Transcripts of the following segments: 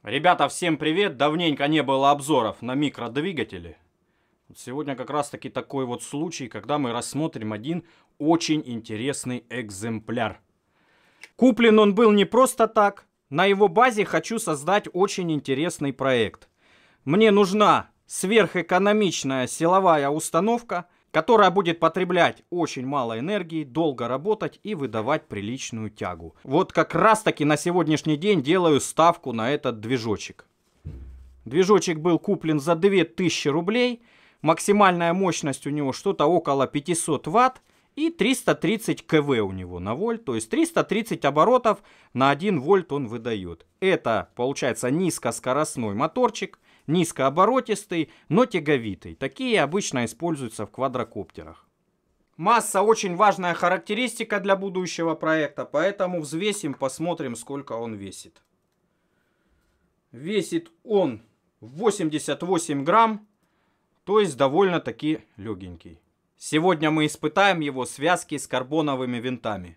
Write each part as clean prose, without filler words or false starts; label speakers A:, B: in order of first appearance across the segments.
A: Ребята, всем привет! Давненько не было обзоров на микродвигатели. Сегодня как раз таки такой вот случай, когда мы рассмотрим один очень интересный экземпляр. Куплен он был не просто так. На его базе хочу создать очень интересный проект. Мне нужна сверхэкономичная силовая установка, которая будет потреблять очень мало энергии, долго работать и выдавать приличную тягу. Вот как раз таки на сегодняшний день делаю ставку на этот движочек. Движочек был куплен за 2000 рублей. Максимальная мощность у него что-то около 500 ватт и 330 кв у него на вольт. То есть 330 оборотов на 1 вольт он выдает. Это получается низкоскоростной моторчик. Низкооборотистый, но тяговитый. Такие обычно используются в квадрокоптерах. Масса очень важная характеристика для будущего проекта, поэтому взвесим, посмотрим, сколько он весит. Весит он 88 грамм, то есть довольно-таки легенький. Сегодня мы испытаем его связки с карбоновыми винтами.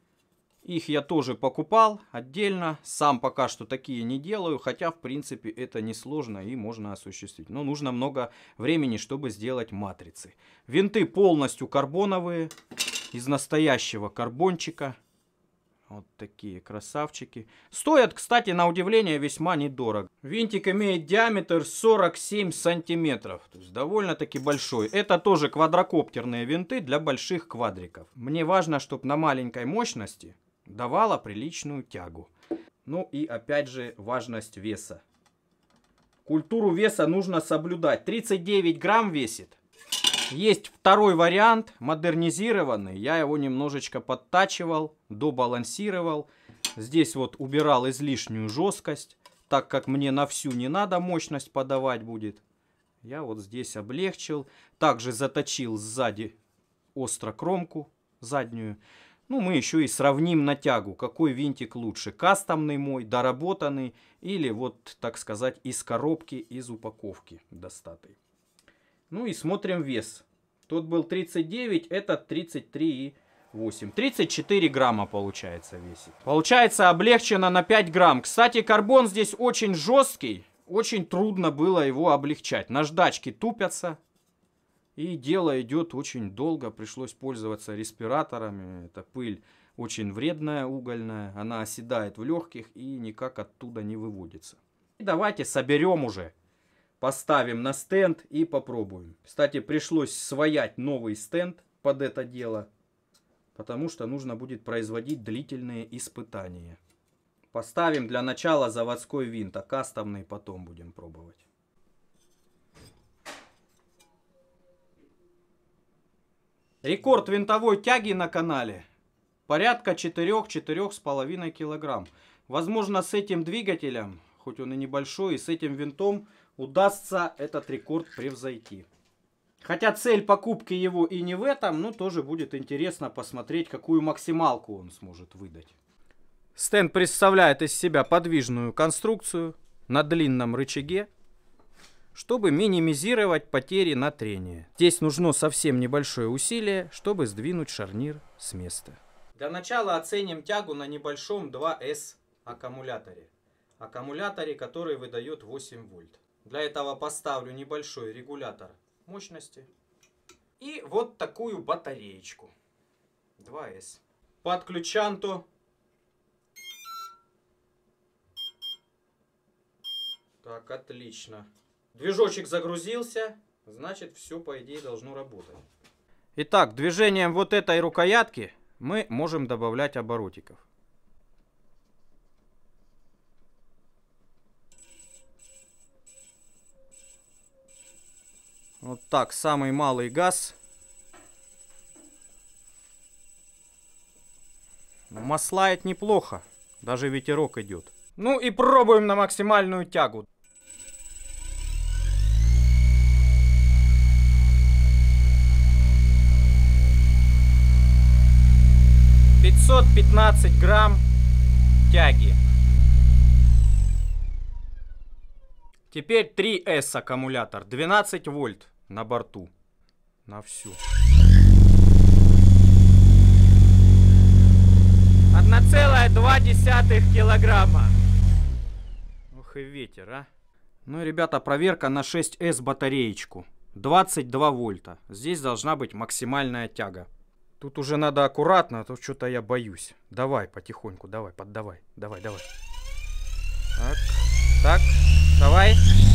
A: Их я тоже покупал отдельно, сам пока что такие не делаю, хотя в принципе это несложно и можно осуществить. Но нужно много времени, чтобы сделать матрицы. Винты полностью карбоновые, из настоящего карбончика. Вот такие красавчики. Стоят, кстати, на удивление весьма недорого. Винтик имеет диаметр 47 сантиметров, то есть довольно-таки большой. Это тоже квадрокоптерные винты для больших квадриков. Мне важно, чтобы на маленькой мощности давала приличную тягу. Ну и опять же важность веса. Культуру веса нужно соблюдать. 39 грамм весит. Есть второй вариант, модернизированный. Я его немножечко подтачивал, добалансировал. Здесь вот убирал излишнюю жесткость, так как мне на всю не надо мощность подавать будет. Я вот здесь облегчил. Также заточил сзади острокромку заднюю. Ну, мы еще и сравним на тягу, какой винтик лучше. Кастомный мой, доработанный или вот, так сказать, из коробки, из упаковки достатый. Ну и смотрим вес. Тот был 39, этот 33,8. 34 грамма получается весит. Получается облегчено на 5 грамм. Кстати, карбон здесь очень жесткий. Очень трудно было его облегчать. Наждачки тупятся. И дело идет очень долго, пришлось пользоваться респираторами. Это пыль очень вредная, угольная. Она оседает в легких и никак оттуда не выводится. И давайте соберем уже. Поставим на стенд и попробуем. Кстати, пришлось своять новый стенд под это дело. Потому что нужно будет производить длительные испытания. Поставим для начала заводской винт, а кастомный потом будем пробовать. Рекорд винтовой тяги на канале порядка 4-4,5 килограмм. Возможно, с этим двигателем, хоть он и небольшой, и с этим винтом удастся этот рекорд превзойти. Хотя цель покупки его и не в этом, но тоже будет интересно посмотреть, какую максималку он сможет выдать. Стенд представляет из себя подвижную конструкцию на длинном рычаге, чтобы минимизировать потери на трение. Здесь нужно совсем небольшое усилие, чтобы сдвинуть шарнир с места. Для начала оценим тягу на небольшом 2С аккумуляторе. Аккумуляторе, который выдает 8 вольт. Для этого поставлю небольшой регулятор мощности. И вот такую батареечку. 2С. Подключанту. Так, отлично. Движочек загрузился, значит все по идее должно работать. Итак, движением вот этой рукоятки мы можем добавлять оборотиков. Вот так, самый малый газ. Маслает неплохо, даже ветерок идет. Ну и пробуем на максимальную тягу. 515 грамм тяги. Теперь 3С аккумулятор, 12 вольт на борту. На всю. 1,2 килограмма. Ох и ветер, а. Ну, ребята, проверка на 6С батареечку. 22 вольта. Здесь должна быть максимальная тяга. Тут уже надо аккуратно, а то что-то я боюсь. Давай, потихоньку, давай, поддавай. Давай, давай. Так, так, давай.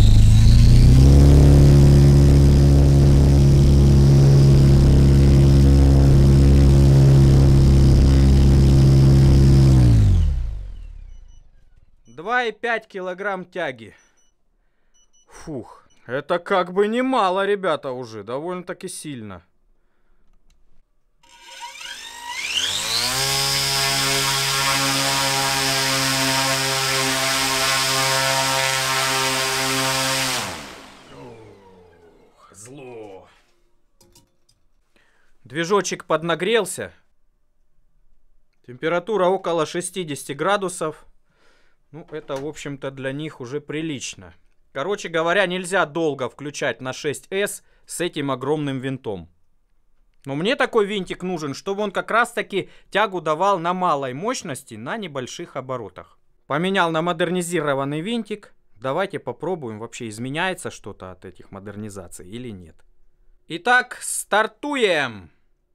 A: Два и 5 килограмм тяги. Фух, это как бы немало, ребята, уже. Довольно-таки сильно. Зло. Движочек поднагрелся. Температура около 60 градусов. Ну, это, в общем-то, для них уже прилично. Короче говоря, нельзя долго включать на 6С с этим огромным винтом. Но мне такой винтик нужен, чтобы он как раз-таки тягу давал на малой мощности, на небольших оборотах. Поменял на модернизированный винтик. Давайте попробуем, вообще изменяется что-то от этих модернизаций или нет. Итак, стартуем!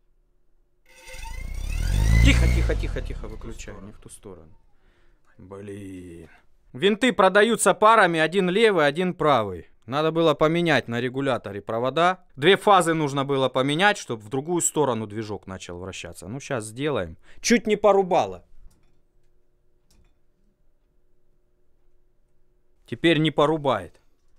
A: Тихо, тихо, тихо, тихо, выключай, не в ту сторону. Блин. Винты продаются парами, один левый, один правый. Надо было поменять на регуляторе провода. Две фазы нужно было поменять, чтобы в другую сторону движок начал вращаться. Ну, сейчас сделаем. Чуть не порубало. Теперь не порубает.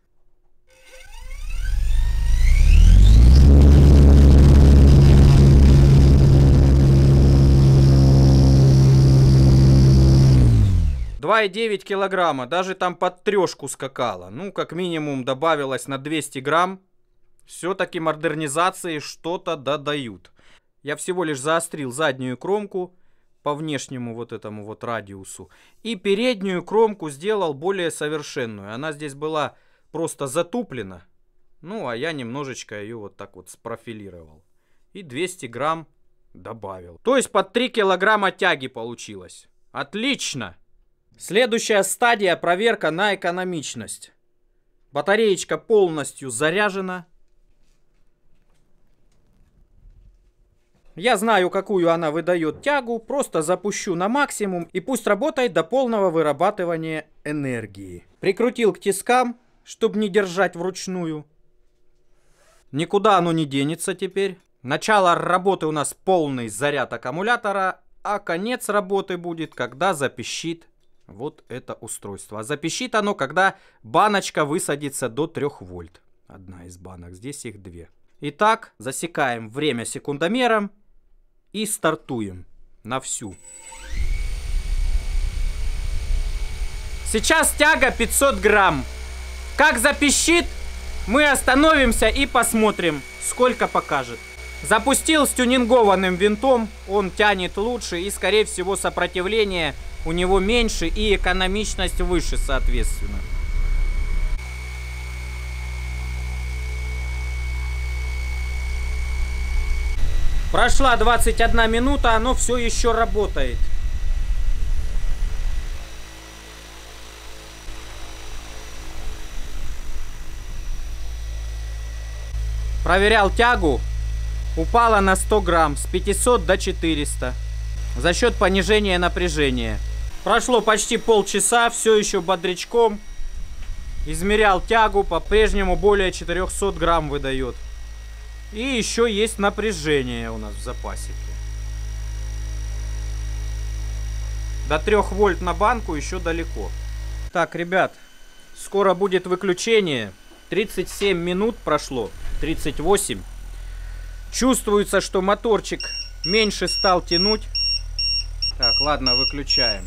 A: Два и 9 килограмма, даже там под трешку скакала. Ну, как минимум добавилось на 200 грамм. Все-таки модернизации что-то додают. Я всего лишь заострил заднюю кромку по внешнему вот этому вот радиусу. И переднюю кромку сделал более совершенную. Она здесь была просто затуплена. Ну, а я немножечко ее вот так вот спрофилировал. И 200 грамм добавил. То есть под 3 килограмма тяги получилось. Отлично! Следующая стадия — проверка на экономичность. Батареечка полностью заряжена. Я знаю, какую она выдает тягу. Просто запущу на максимум и пусть работает до полного вырабатывания энергии. Прикрутил к тискам, чтобы не держать вручную. Никуда оно не денется теперь. Начало работы у нас полный заряд аккумулятора, а конец работы будет, когда запищит вот это устройство. А запищит оно, когда баночка высадится до 3 вольт. Одна из банок, здесь их 2. Итак, засекаем время секундомером и стартуем на всю. Сейчас тяга 500 грамм. Как запищит, мы остановимся и посмотрим, сколько покажет. Запустил с тюнингованным винтом, он тянет лучше и, скорее всего, сопротивление у него меньше и экономичность выше, соответственно. Прошла 21 минута, оно все еще работает. Проверял тягу. Упала на 100 грамм, с 500 до 400. За счет понижения напряжения. Прошло почти полчаса, все еще бодрячком. Измерял тягу, по-прежнему более 400 грамм выдает. И еще есть напряжение у нас в запасике. До 3 вольт на банку еще далеко. Так, ребят, скоро будет выключение. 37 минут прошло, 38. Чувствуется, что моторчик меньше стал тянуть. Так, ладно, выключаем.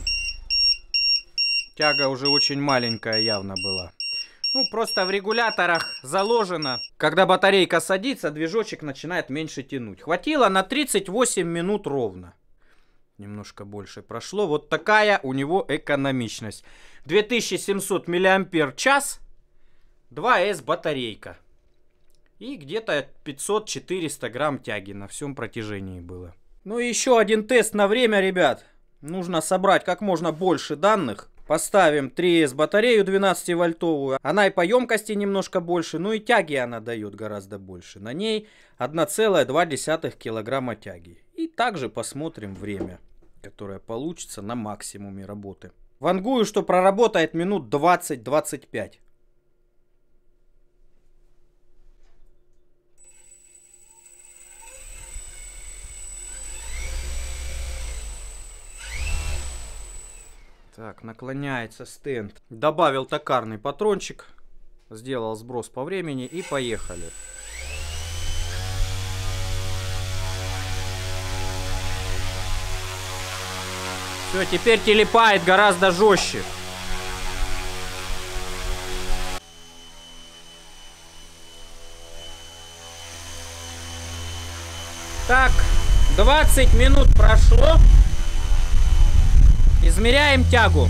A: Тяга уже очень маленькая явно была. Ну, просто в регуляторах заложено. Когда батарейка садится, движочек начинает меньше тянуть. Хватило на 38 минут ровно. Немножко больше прошло. Вот такая у него экономичность. 2700 мАч. 2С батарейка. И где-то 500-400 грамм тяги на всем протяжении было. Ну и еще один тест на время, ребят. Нужно собрать как можно больше данных. Поставим 3С батарею 12-вольтовую. Она и по емкости немножко больше, но и тяги она дает гораздо больше. На ней 1,2 килограмма тяги. И также посмотрим время, которое получится на максимуме работы. Вангую, что проработает минут 20-25. Так, наклоняется стенд. Добавил токарный патрончик. Сделал сброс по времени и поехали. Все, теперь телепает гораздо жестче. Так, 20 минут прошло. Измеряем тягу.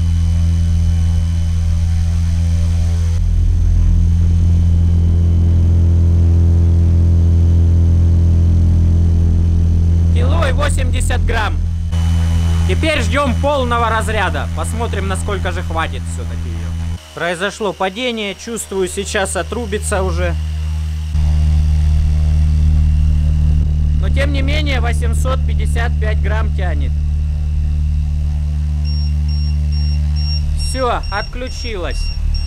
A: Кило и 80 грамм. Теперь ждем полного разряда. Посмотрим, насколько же хватит все-таки ее. Произошло падение. Чувствую, сейчас отрубится уже. Но тем не менее 855 грамм тянет. Все, отключилась.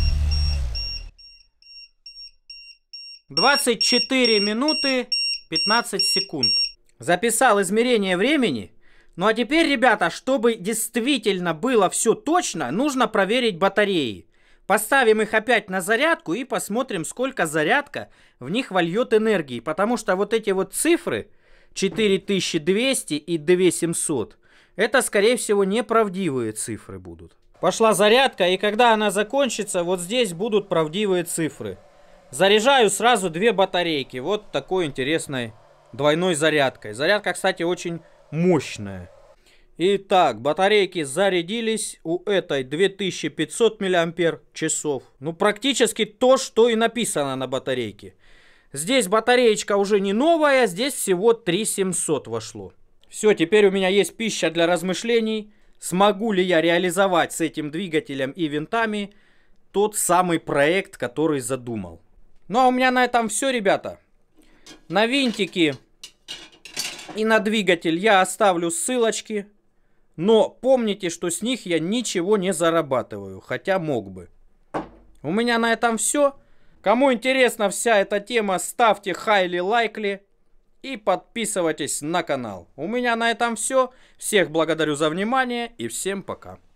A: 24 минуты 15 секунд. Записал измерение времени. Ну а теперь, ребята, чтобы действительно было все точно, нужно проверить батареи. Поставим их опять на зарядку и посмотрим, сколько зарядка в них вольет энергии. Потому что вот эти вот цифры 4200 и 2700, это, скорее всего, неправдивые цифры будут. Пошла зарядка, и когда она закончится, вот здесь будут правдивые цифры. Заряжаю сразу 2 батарейки. Вот такой интересной двойной зарядкой. Зарядка, кстати, очень мощная. Итак, батарейки зарядились. У этой 2500 мАч. Ну, практически то, что и написано на батарейке. Здесь батареечка уже не новая, здесь всего 3700 вошло. Все, теперь у меня есть пища для размышлений. Смогу ли я реализовать с этим двигателем и винтами тот самый проект, который задумал. Ну а у меня на этом все, ребята. На винтики и на двигатель я оставлю ссылочки. Но помните, что с них я ничего не зарабатываю, хотя мог бы. У меня на этом все. Кому интересна вся эта тема, ставьте highly likely. И подписывайтесь на канал. У меня на этом все. Всех благодарю за внимание и всем пока.